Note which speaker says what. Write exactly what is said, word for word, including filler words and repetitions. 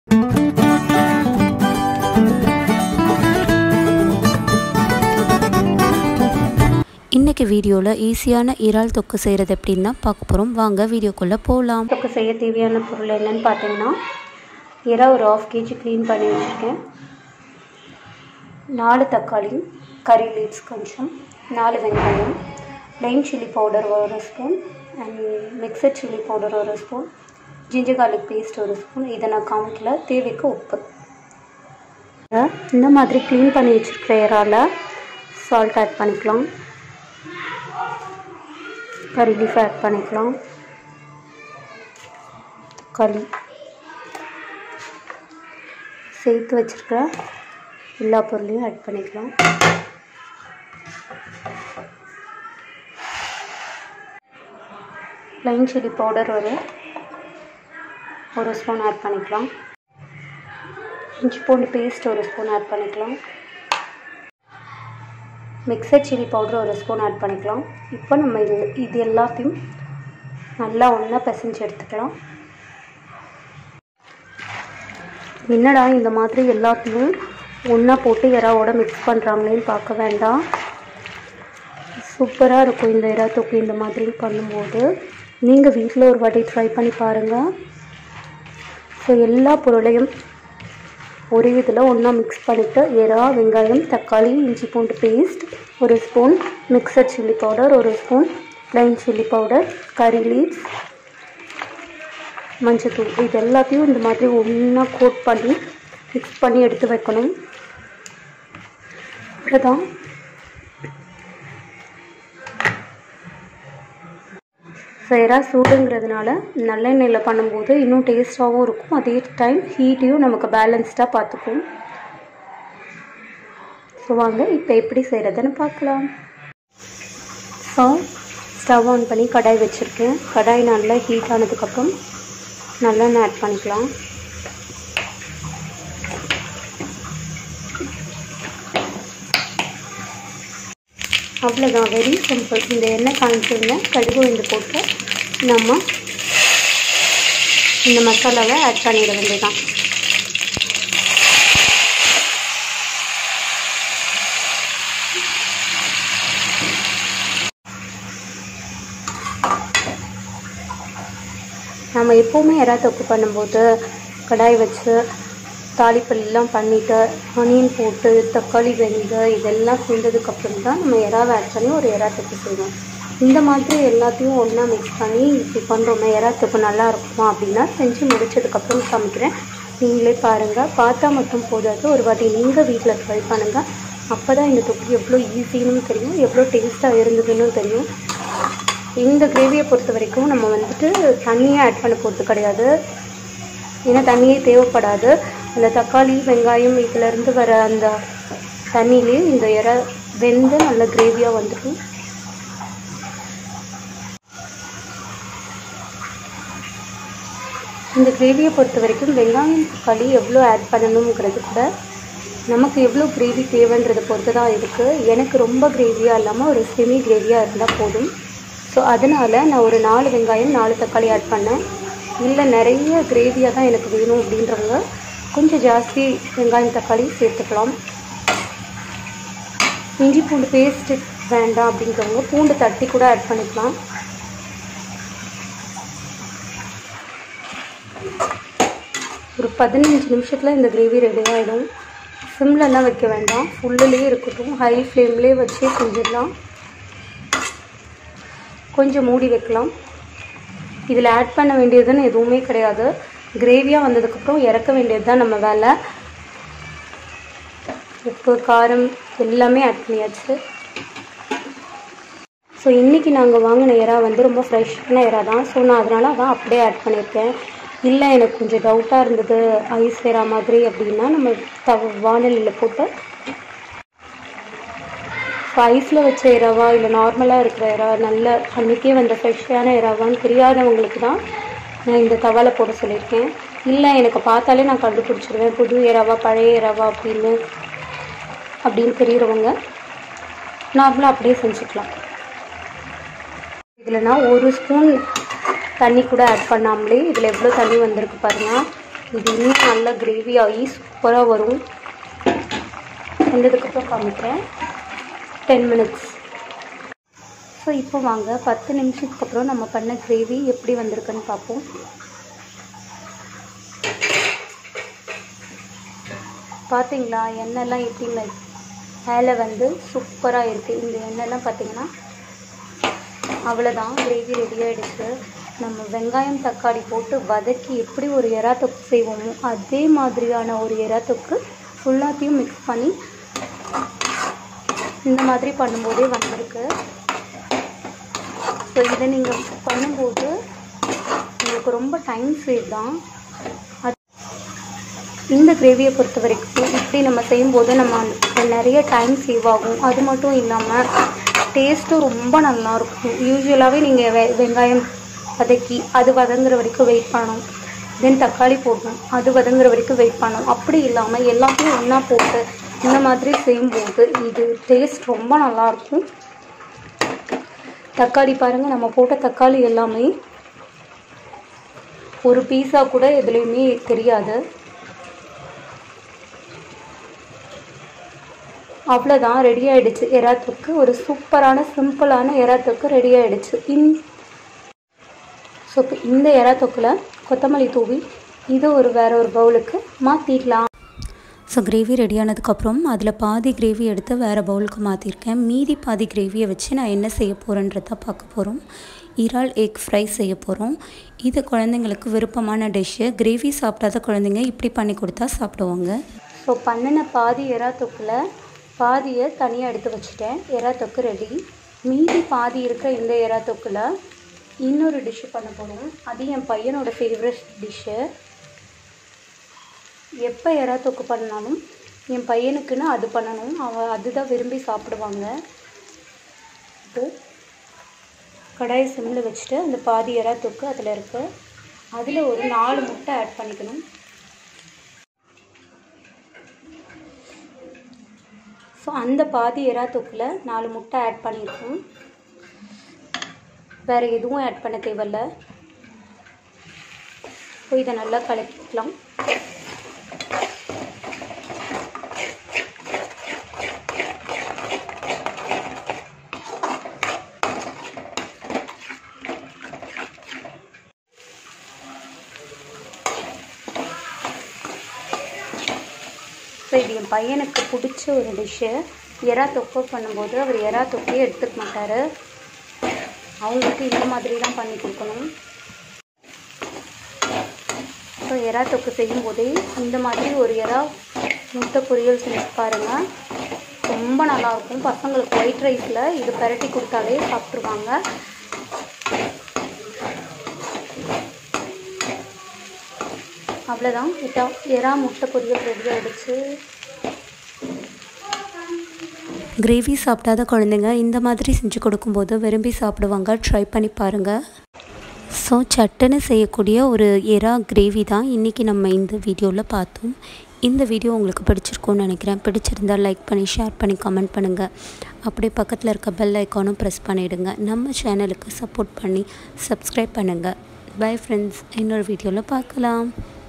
Speaker 1: இன்றைக்கி வீடியோவில் ஈஸியான இறால் தொக்கு செய்கிறது எப்படின்னு தான் பார்க்க போகிறோம். வாங்க வீடியோக்குள்ளே போகலாம்.
Speaker 2: தொக்கு செய்ய தேவையான பொருள் என்னென்னு பார்த்தீங்கன்னா, இறால் ஒரு ஆஃப் கேஜி க்ளீன் பண்ணி வச்சுருக்கேன், நாலு தக்காளி, கறி லீவ்ஸ் கொஞ்சம், நாலு வெங்காயம், ப்ளைன் சில்லி பவுடர் ஒரு spoon and mixed chilli powder ஒரு ஸ்பூன், ஜிஞ்சர் கார்லிக் பேஸ்ட் ஒரு ஸ்பூன். இதை நான் காமிக்கல. தேவைக்கு உப்பு. இந்த மாதிரி க்ளீன் பண்ணி வச்சுருக்கிற இறால சால்ட் ஆட் பண்ணிக்கலாம், கறி லீஃப் ஆட் பண்ணிக்கலாம், தக்காளி சேர்த்து வச்சுருக்க எல்லா பொருளையும் ஆட் பண்ணிக்கலாம். ப்ளைன் சில்லி பவுடர் ஒரு ஒரு ஸ்பூன் ஆட் பண்ணிக்கலாம், இஞ்சி பூண்டு பேஸ்ட் ஒரு ஸ்பூன் ஆட் பண்ணிக்கலாம், மிக்சட் சில்லி பவுடர் ஒரு ஸ்பூன் ஆட் பண்ணிக்கலாம். இப்போ நம்ம இது இது எல்லாத்தையும் நல்லா ஒன்றா பிசைஞ்சு எடுத்துக்கலாம். என்னடா இந்த மாதிரி எல்லாத்தையும் ஒன்றா போட்டு இறாவோட மிக்ஸ் பண்ணுறாங்களேன்னு பார்க்க வேண்டாம். சூப்பராக இருக்கும் இந்த இறா தொக்கு இந்த மாதிரி பண்ணும்போது. நீங்கள் வீட்டில் ஒரு வாட்டி ட்ரை பண்ணி பாருங்கள். ஸோ எல்லா பொருளையும் ஒரே இதில் ஒன்றா மிக்ஸ் பண்ணிவிட்டு இறா, வெங்காயம், தக்காளி, இஞ்சி பூண்டு பேஸ்ட் ஒரு ஸ்பூன், மிக்சட் சில்லி பவுடர் ஒரு spoon, plain chilli powder, curry leaves, மஞ்சத்தூள், இது எல்லாத்தையும் இந்த மாதிரி ஒன்றா கோட் பண்ணி மிக்ஸ் பண்ணி எடுத்து வைக்கணும். அவ்வளோதான். இறா சூடுங்கிறதுனால நல்லெண்ணெயில் பண்ணும்போது இன்னும் டேஸ்ட்டாகவும் இருக்கும், அதே டைம் ஹீட்டையும் நமக்கு பேலன்ஸ்டாக பார்த்துக்கும். ஸோ வாங்க இப்போ எப்படி செய்கிறதுன்னு பார்க்கலாம். ஸோ ஸ்டவ் ஆன் பண்ணி கடாய் வச்சுருக்கேன். கடாய் நல்லா ஹீட் ஆனதுக்கப்புறம் நல்லெண்ணெய் ஆட் பண்ணிக்கலாம். அவ்வளோதான், வெரி சிம்பிள். இந்த எண்ணெய் காய்ச்சிருங்க, கடுகு உளுந்து போட்டு நம்ம இந்த மசாலாவை ஆட் பண்ணிட வேண்டியதான். நம்ம எப்போவுமே இறா தொக்கு பண்ணும்போது கடாய் வச்சு தாளிப்பெல்லாம் பண்ணிவிட்டு ஆனியன் போட்டு தக்காளி வெந்து இதெல்லாம் செஞ்சதுக்கப்புறம் தான் நம்ம இறாவை ஆட் பண்ணி ஒரு இறா தொக்கு செய்வோம். இந்த மாதிரி எல்லாத்தையும் ஒன்றா மிக்ஸ் பண்ணி இப்படி பண்ணுறோமே இறா தொக்கு நல்லா இருக்குமா அப்படின்னா செஞ்சு முடிச்சதுக்கப்புறம் சமைக்கிறேன். நீங்களே பாருங்கள். பார்த்தா மட்டும் போதாது, ஒரு வாட்டி நீங்கள் வீட்டில் ட்ரை பண்ணுங்கள். அப்போ தான் இந்த தொக்கு எவ்வளோ ஈஸின்னு தெரியும், எவ்வளோ டேஸ்ட்டாக இருந்ததுன்னு தெரியும். இந்த கிரேவியை பொறுத்த வரைக்கும் நம்ம வந்துட்டு தண்ணியை ஆட் பண்ண போகிறது கிடையாது, ஏன்னா தண்ணியே தேவைப்படாது. அந்த தக்காளி வெங்காயம் இதிலேருந்து வர அந்த தண்ணியிலே இந்த இறை வெந்து நல்ல கிரேவியாக வந்துடும். இந்த கிரேவியை பொறுத்த வரைக்கும் வெங்காயம் தக்காளி எவ்வளோ ஆட் பண்ணணுங்கிறது கூட நமக்கு எவ்வளோ கிரேவி தேவைன்றதை பொறுத்து தான் இருக்குது. எனக்கு ரொம்ப கிரேவியாக இல்லாமல் ஒரு செமி கிரேவியாக இருந்தால் போதும். ஸோ அதனால் நான் ஒரு நாலு வெங்காயம் நாலு தக்காளி ஆட் பண்ணேன். இல்லை நிறைய கிரேவியாக தான் எனக்கு வேணும் அப்படின்றவங்க கொஞ்சம் ஜாஸ்தி வெங்காயம் தக்காளி சேர்த்துக்கலாம். இஞ்சி பூண்டு பேஸ்ட்டு வேண்டாம் அப்படின்றவங்க பூண்டு தட்டி கூட ஆட் பண்ணிக்கலாம். ஒரு பதினஞ்சு நிமிஷத்தில் இந்த கிரேவி ரெடி ஆகிடும். சிம்லெல்லாம் வைக்க வேண்டாம், ஃபுல்லுலேயே இருக்கட்டும், ஹை ஃப்ளேம்லேயே வச்சு செஞ்சிடலாம். கொஞ்சம் மூடி வைக்கலாம். இதில் ஆட் பண்ண வேண்டியதுன்னு எதுவுமே கிடையாது. கிரேவியாக வந்ததுக்கப்புறம் இறக்க வேண்டியது தான் நம்ம வேலை. உப்பு காரம் எல்லாமே ஆட் பண்ணியாச்சு. ஸோ இன்றைக்கி நாங்கள் வாங்கின இறா வந்து ரொம்ப ஃப்ரெஷ்ஷான இறா தான். ஸோ நான் அதனால் அதான் அப்படியே ஆட் பண்ணியிருக்கேன். இல்லை எனக்கு கொஞ்சம் டவுட்டாக இருந்தது ஐஸ் இறா மாதிரி அப்படின்னா நம்ம தவ வானலியில் போட்டு ஐஸில் வச்ச இறாவா இல்லை நார்மலாக இருக்கிற இறா நல்ல அன்றைக்கே வந்த ஃப்ரெஷ்ஷான இறாவான்னு தெரியாதவங்களுக்கு தான் நான் இந்த தவாவில் போட சொல்லியிருக்கேன். இல்லை எனக்கு பார்த்தாலே நான் கண்டுபிடிச்சிடுவேன் புது இறாவா பழைய இறாவா அப்படின்னு அப்படின்னு தெரிகிறவங்க நார்மலாக அப்படியே செஞ்சுக்கலாம். இதில் நான் ஒரு ஸ்பூன் தண்ணி கூட ஆட் பண்ணாமலே இதில் எவ்வளோ தண்ணி வந்திருக்கு பாருங்கள். இது இன்னும் நல்லா கிரேவி ஆகி சூப்பராக வரும். வந்ததுக்கப்புறம் காமிக்கிறேன். Ten minutes. ஸோ இப்போ வாங்க பத்து நிமிஷத்துக்கு அப்புறம் நம்ம பண்ண கிரேவி எப்படி வந்திருக்குன்னு பார்ப்போம். பார்த்தீங்களா எண்ணெய்லாம் எப்படி மேலே வந்து சூப்பராக இருக்குது. இந்த எண்ணெய்லாம் பார்த்தீங்கன்னா அவ்வளோதான், கிரேவி ரெடி ஆகிடுச்சு. நம்ம வெங்காயம் தக்காளி போட்டு வதக்கி எப்படி ஒரு எறா தொக்கு செய்வோமோ அதே மாதிரியான ஒரு எறா தொக்கு ஃபுல்லாத்தையும் மிக்ஸ் பண்ணி இந்த மாதிரி பண்ணும்போதே வந்திருக்கு. ஸோ இதை நீங்கள் பண்ணும்போது உங்களுக்கு ரொம்ப டைம் சேவ் தான். அது இந்த கிரேவியை பொறுத்த வரைக்கும் இப்படி நம்ம செய்யும்போது நம்ம நிறைய டைம் சேவ் ஆகும். அது மட்டும் இல்லாமல் டேஸ்ட்டும் ரொம்ப நல்லாயிருக்கும். யூஸ்வலாகவே நீங்கள் வெ வெங்காயம் வதக்கி அது வதங்குற வரைக்கும் வெயிட் பண்ணணும். தென் தக்காளி போடணும், அது வதங்குற வரைக்கும் வெயிட் பண்ணணும். அப்படி இல்லாமல் எல்லாத்தையும் ஒன்றா போட்டு இந்த மாதிரி செய்யும்போது இது டேஸ்ட் ரொம்ப நல்லாயிருக்கும். தக்காளி பாருங்கள், நம்ம போட்ட தக்காளி எல்லாமே ஒரு பீஸா கூட எதுலேயுமே தெரியாது. அவ்வளோதான், ரெடி ஆகிடுச்சு எறா தொக்கு. ஒரு சூப்பரான சிம்பிளான எறா தொக்கு ரெடி ஆகிடுச்சு. இன் ஸோ இப்போ இந்த எறா தொக்கில் கொத்தமல்லி தூவி இது ஒரு வேறு ஒரு பவுலுக்கு மாற்றிக்கலாம்.
Speaker 1: ஸோ கிரேவி ரெடியானதுக்கப்புறம் அதில் பாதி கிரேவி எடுத்து வேறு பவுலுக்கு மாற்றிருக்கேன். மீதி பாதி கிரேவியை வச்சு நான் என்ன செய்ய போகிறேன்றதை பார்க்க போகிறோம். இறால் எக் ஃப்ரை செய்ய போகிறோம். இது குழந்தைங்களுக்கு விருப்பமான டிஷ்ஷு. கிரேவி சாப்பிடாத குழந்தைங்க இப்படி பண்ணி கொடுத்தா சாப்பிடுவாங்க.
Speaker 2: ஸோ பண்ணின பாதி எறா தொக்கில் பாதியை தனியாக எடுத்து வச்சுட்டேன். எறா தொக்கு ரெடி. மீதி பாதி இருக்கிற இந்த எறா தொக்கில் இன்னொரு டிஷ்ஷு பண்ண போகிறோம். அது என் பையனோட ஃபேவரட் டிஷ்ஷு. எப்போ எறா தொக்கு பண்ணாலும் என் பையனுக்குன்னு அது பண்ணணும். அவன் அதுதான் விரும்பி சாப்பிடுவாங்க. இப்போ கடாயை சிம்மில் வச்சுட்டு அந்த பாதி எறா தொக்கு அதில் இருக்குது. அதில் ஒரு நாலு முட்டை ஆட் பண்ணிக்கணும். ஸோ அந்த பாதி எறா தொக்கில் நாலு முட்டை ஆட் பண்ணியிருக்கோம். வேறு எதுவும் ஆட் பண்ண தேவையில்ல. ஸோ இதை நல்லா கலக்கிக்கலாம். ஸோ இது என் பையனுக்கு பிடிச்ச ஒரு டிஷ்ஷு. எறா தொக்கு பண்ணும்போது அவர் எறா தொக்கையே எடுத்துக்க மாட்டார். அவங்களுக்கு இந்த மாதிரி தான் பண்ணி கொடுக்கணும். ஸோ எறா தொக்கு செய்யும்போதே இந்த மாதிரி ஒரு எறா முட்டை பொரியல் செஞ்சு பாருங்கள், ரொம்ப நல்லாயிருக்கும். பசங்களுக்கு ஒயிட் ரைஸில் இது பரட்டி கொடுத்தாலே சாப்பிட்ருவாங்க. அவ்வளோதான், இட்டா எறா முட்டை பொரியல் ரெடி ஆகிடுச்சு.
Speaker 1: கிரேவி சாப்பிடாத குழந்தைங்க இந்த மாதிரி செஞ்சு கொடுக்கும்போது விரும்பி சாப்பிடுவாங்க. ட்ரை பண்ணி பாருங்கள். ஸோ சட்டுன்னு செய்யக்கூடிய ஒரு எறா கிரேவி தான் இன்றைக்கி நம்ம இந்த வீடியோவில் பார்த்தோம். இந்த வீடியோ உங்களுக்கு பிடிச்சிருக்கும்னு நினைக்கிறேன். பிடிச்சிருந்தால் லைக் பண்ணி ஷேர் பண்ணி கமெண்ட் பண்ணுங்கள். அப்படியே பக்கத்தில் இருக்க பெல் ஐக்கானும் ப்ரெஸ் பண்ணிவிடுங்க. நம்ம சேனலுக்கு சப்போர்ட் பண்ணி சப்ஸ்கிரைப் பண்ணுங்கள். பை ஃப்ரெண்ட்ஸ், இன்னொரு வீடியோவில் பார்க்கலாம்.